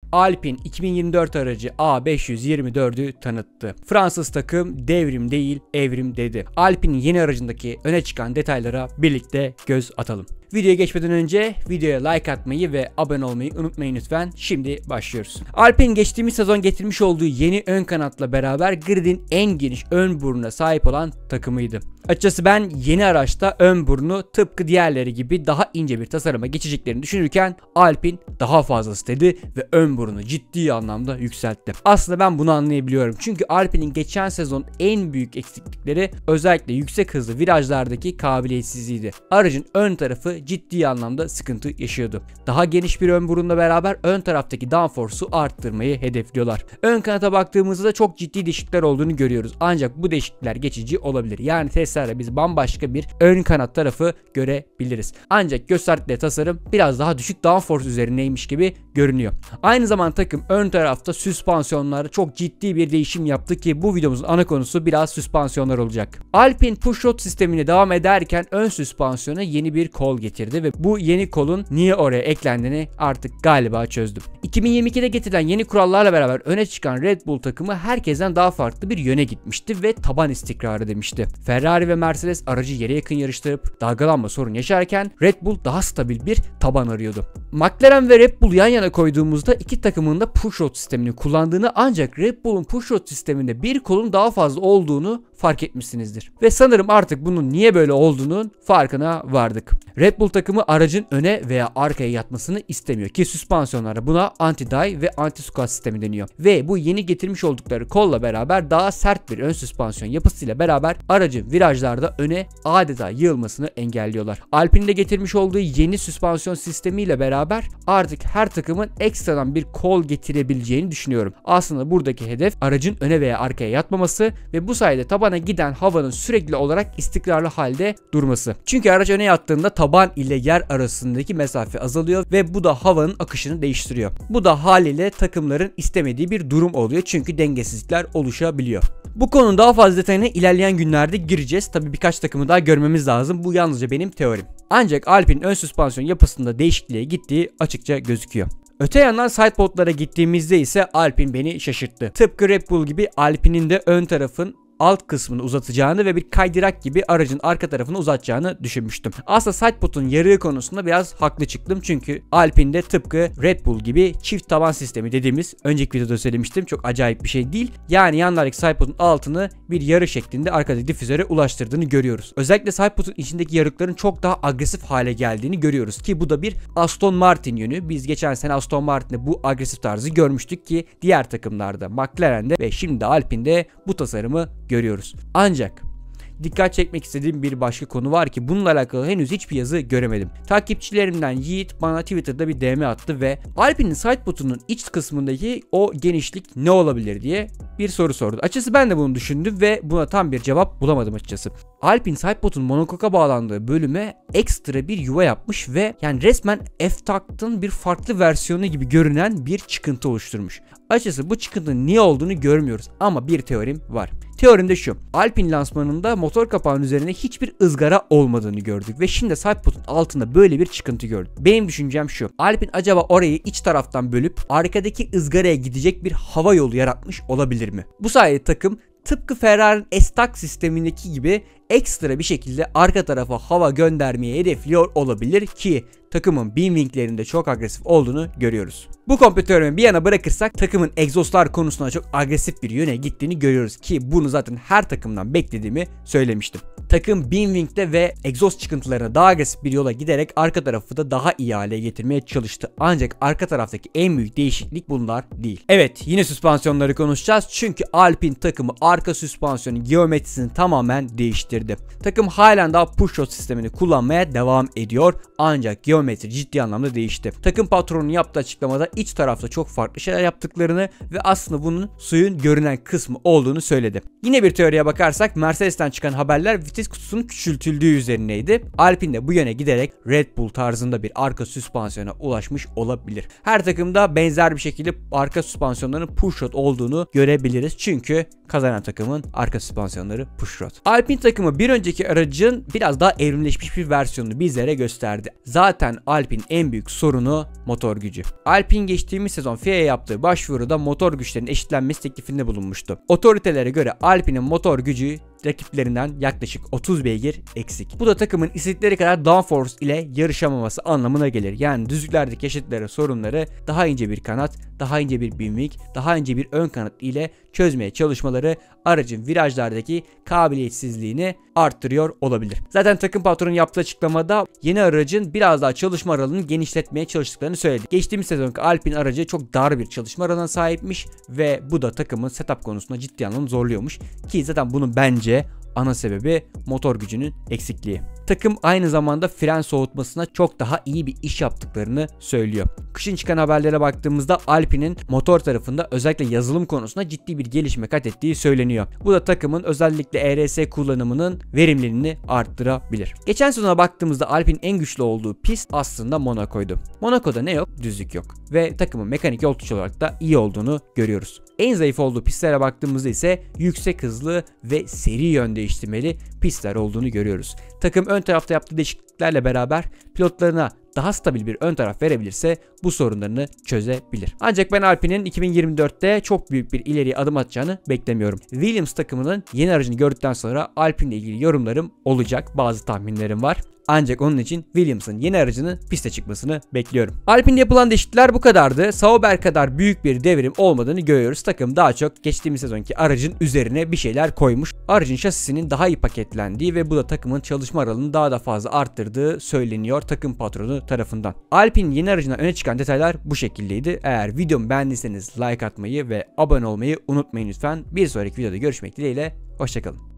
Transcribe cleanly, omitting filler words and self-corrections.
Alpine 2024 aracı A524'ü tanıttı. Fransız takım devrim değil evrim dedi. Alpine'in yeni aracındaki öne çıkan detaylara birlikte göz atalım. Videoya geçmeden önce videoya like atmayı ve abone olmayı unutmayın lütfen. Şimdi başlıyoruz. Alpine geçtiğimiz sezon getirmiş olduğu yeni ön kanatla beraber gridin en geniş ön burnuna sahip olan takımıydı. Açıkçası ben yeni araçta ön burnu tıpkı diğerleri gibi daha ince bir tasarıma geçeceklerini düşünürken Alpine daha fazla istedi ve ön burnu ciddi anlamda yükseltti. Aslında ben bunu anlayabiliyorum. Çünkü Alpine'in geçen sezon en büyük eksiklikleri özellikle yüksek hızlı virajlardaki kabiliyetsizliğiydi. Aracın ön tarafı ciddi anlamda sıkıntı yaşıyordu. Daha geniş bir ön burunla beraber ön taraftaki downforce'u arttırmayı hedefliyorlar. Ön kanata baktığımızda da çok ciddi değişiklikler olduğunu görüyoruz. Ancak bu değişiklikler geçici olabilir. Yani testlerde biz bambaşka bir ön kanat tarafı görebiliriz. Ancak gösterdikleri tasarım biraz daha düşük downforce üzerineymiş gibi görünüyor. Aynı zamanda takım ön tarafta süspansiyonlarda çok ciddi bir değişim yaptı ki bu videomuzun ana konusu biraz süspansiyonlar olacak. Alpine pushrod sistemine devam ederken ön süspansiyona yeni bir kol getirdi ve bu yeni kolun niye oraya eklendiğini artık galiba çözdüm. 2022'de getirilen yeni kurallarla beraber öne çıkan Red Bull takımı herkesten daha farklı bir yöne gitmişti ve taban istikrarı demişti. Ferrari ve Mercedes aracı yere yakın yarıştırıp dalgalanma sorun yaşarken Red Bull daha stabil bir taban arıyordu. McLaren ve Red Bull yan yana koyduğumuzda iki takımın da pushrod sistemini kullandığını ancak Red Bull'un pushrod sisteminde bir kolun daha fazla olduğunu fark etmişsinizdir. Ve sanırım artık bunun niye böyle olduğunun farkına vardık. Red Bull takımı aracın öne veya arkaya yatmasını istemiyor ki süspansiyonlara buna anti-dive ve anti-squat sistemi deniyor. Ve bu yeni getirmiş oldukları kolla beraber daha sert bir ön süspansiyon yapısıyla beraber aracın virajlarda öne adeta yığılmasını engelliyorlar. Alpine'de getirmiş olduğu yeni süspansiyon sistemiyle beraber artık her takımın ekstradan bir kol getirebileceğini düşünüyorum. Aslında buradaki hedef aracın öne veya arkaya yatmaması ve bu sayede tabana giden havanın sürekli olarak istikrarlı halde durması. Çünkü araç öne yattığında taban ile yer arasındaki mesafe azalıyor ve bu da havanın akışını değiştiriyor. Bu da haliyle takımların istemediği bir durum oluyor çünkü dengesizlikler oluşabiliyor. Bu konunun daha fazla detayına ilerleyen günlerde gireceğiz. Tabii birkaç takımı daha görmemiz lazım. Bu yalnızca benim teorim. Ancak Alpine'in ön süspansiyon yapısında değişikliğe gittiği açıkça gözüküyor. Öte yandan sidepodlara gittiğimizde ise Alpine beni şaşırttı. Tıpkı Red Bull gibi Alpine'in de ön tarafın alt kısmını uzatacağını ve bir kaydırak gibi aracın arka tarafını uzatacağını düşünmüştüm. Aslında sidepod'un yarığı konusunda biraz haklı çıktım çünkü Alpine'de tıpkı Red Bull gibi çift taban sistemi dediğimiz önceki videoda söylemiştim, çok acayip bir şey değil. Yani yanlardaki sidepod'un altını bir yarı şeklinde arkadaki difüzöre ulaştırdığını görüyoruz. Özellikle sidepod'un içindeki yarıkların çok daha agresif hale geldiğini görüyoruz ki bu da bir Aston Martin yönü. Biz geçen sene Aston Martin'de bu agresif tarzı görmüştük ki diğer takımlarda McLaren'de ve şimdi de Alpine'de bu tasarımı görüyoruz. Ancak dikkat çekmek istediğim bir başka konu var ki bununla alakalı henüz hiçbir yazı göremedim. Takipçilerimden Yiğit bana Twitter'da bir DM attı ve Alpine'in sidepod'unun iç kısmındaki o genişlik ne olabilir diye bir soru sordu. Açıkçası ben de bunu düşündüm ve buna tam bir cevap bulamadım açıkçası. Alpine sidepod'un monokoka bağlandığı bölüme ekstra bir yuva yapmış ve yani resmen F-Tact'ın bir farklı versiyonu gibi görünen bir çıkıntı oluşturmuş. Açıkçası bu çıkıntının niye olduğunu görmüyoruz ama bir teorim var. Teorim de şu: Alpine lansmanında motor kapağının üzerine hiçbir ızgara olmadığını gördük ve şimdi sidepod'un altında böyle bir çıkıntı gördük. Benim düşüncem şu: Alpine acaba orayı iç taraftan bölüp arkadaki ızgaraya gidecek bir hava yolu yaratmış olabilir mi? Bu sayede takım tıpkı Ferrari'nin S-Tac sistemindeki gibi ekstra bir şekilde arka tarafa hava göndermeyi hedefliyor olabilir ki takımın beam winglerinde çok agresif olduğunu görüyoruz. Bu komplo teorimi bir yana bırakırsak takımın egzozlar konusunda çok agresif bir yöne gittiğini görüyoruz ki bunu zaten her takımdan beklediğimi söylemiştim. Takım beam wing'de ve egzoz çıkıntılarına daha agresif bir yola giderek arka tarafı da daha iyi hale getirmeye çalıştı. Ancak arka taraftaki en büyük değişiklik bunlar değil. Evet, yine süspansiyonları konuşacağız çünkü Alpine takımı arka süspansiyonun geometrisini tamamen değiştirdi. Takım halen daha pushrod sistemini kullanmaya devam ediyor ancak geometri ciddi anlamda değişti. Takım patronunun yaptığı açıklamada iç tarafta çok farklı şeyler yaptıklarını ve aslında bunun suyun görünen kısmı olduğunu söyledi. Yine bir teoriye bakarsak Mercedes'ten çıkan haberler vites kutusunun küçültüldüğü üzerineydi. Alpine de bu yöne giderek Red Bull tarzında bir arka süspansiyona ulaşmış olabilir. Her takımda benzer bir şekilde arka süspansiyonlarının pushrod olduğunu görebiliriz çünkü kazanan takımın arka süspansiyonları pushrod. Alpine takımı bir önceki aracın biraz daha evrimleşmiş bir versiyonunu bizlere gösterdi. Zaten Alpine en büyük sorunu motor gücü. Alpine geçtiğimiz sezon FIA'ya yaptığı başvuruda motor güçlerinin eşitlenmesi teklifinde bulunmuştu. Otoritelere göre Alpine'in motor gücü rakiplerinden yaklaşık 30 beygir eksik. Bu da takımın istedikleri kadar downforce ile yarışamaması anlamına gelir. Yani düzlüklerdeki yaşadıkları sorunları daha ince bir kanat, daha ince bir wing, daha ince bir ön kanat ile çözmeye çalışmaları aracın virajlardaki kabiliyetsizliğini arttırıyor olabilir. Zaten takım patronu yaptığı açıklamada yeni aracın biraz daha çalışma aralığını genişletmeye çalıştıklarını söyledi. Geçtiğimiz sezonki Alpine aracı çok dar bir çalışma aralığına sahipmiş ve bu da takımın setup konusunda ciddi anlamda zorluyormuş ki zaten bunun bence ana sebebi motor gücünün eksikliği. Takım aynı zamanda fren soğutmasına çok daha iyi bir iş yaptıklarını söylüyor. Kışın çıkan haberlere baktığımızda Alpine'in motor tarafında özellikle yazılım konusunda ciddi bir gelişme kat ettiği söyleniyor. Bu da takımın özellikle ERS kullanımının verimliliğini arttırabilir. Geçen sezona baktığımızda Alpine'in en güçlü olduğu pist aslında Monaco'ydu. Monaco'da ne yok? Düzlük yok. Ve takımın mekanik yol tutuşu olarak da iyi olduğunu görüyoruz. En zayıf olduğu pistlere baktığımızda ise yüksek hızlı ve seri yön değiştirmeli pistler olduğunu görüyoruz. Takım ön tarafta yaptığı değişikliklerle beraber pilotlarına daha stabil bir ön taraf verebilirse bu sorunlarını çözebilir. Ancak ben Alpine'in 2024'te çok büyük bir ileriye adım atacağını beklemiyorum. Williams takımının yeni aracını gördükten sonra Alpine ile ilgili yorumlarım olacak. Bazı tahminlerim var. Ancak onun için Williams'ın yeni aracının piste çıkmasını bekliyorum. Alpine'de yapılan değişiklikler bu kadardı. Sauber kadar büyük bir devrim olmadığını görüyoruz. Takım daha çok geçtiğimiz sezonki aracın üzerine bir şeyler koymuş. Aracın şasisinin daha iyi paketlendiği ve bu da takımın çalışma aralığını daha da fazla arttırdığı söyleniyor takım patronu tarafından. Alpine'in yeni aracından öne çıkan detaylar bu şekildeydi. Eğer videomu beğendiyseniz like atmayı ve abone olmayı unutmayın lütfen. Bir sonraki videoda görüşmek dileğiyle. Hoşçakalın.